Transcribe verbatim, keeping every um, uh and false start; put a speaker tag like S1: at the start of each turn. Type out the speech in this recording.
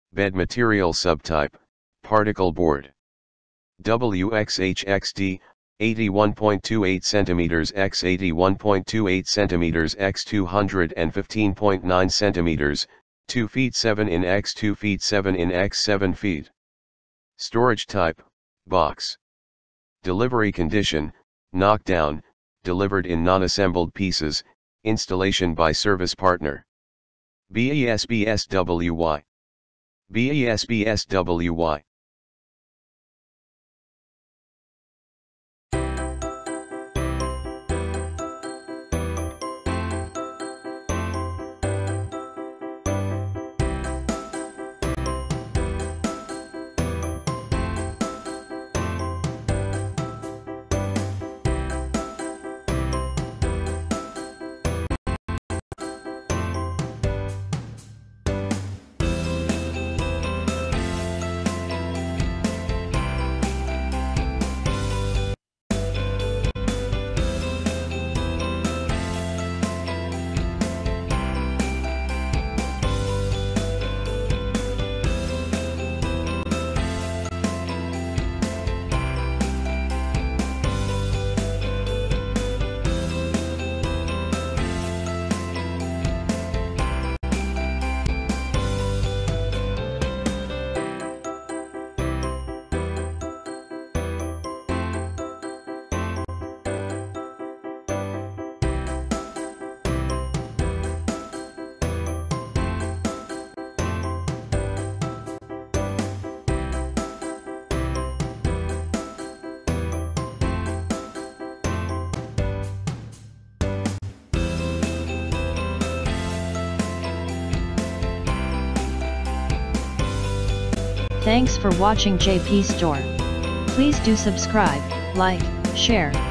S1: Bed material subtype, particle board. W X H X D, eighty-one point two eight centimeters by eighty-one point two eight centimeters by two hundred fifteen point nine centimeters, two feet seven in by two feet seven in by seven feet. Storage type, box. Delivery condition, knockdown, delivered in non-assembled pieces, installation by service partner. BESbswy. BESbswy.
S2: Thanks for watching J P Store. Please do subscribe, like, share,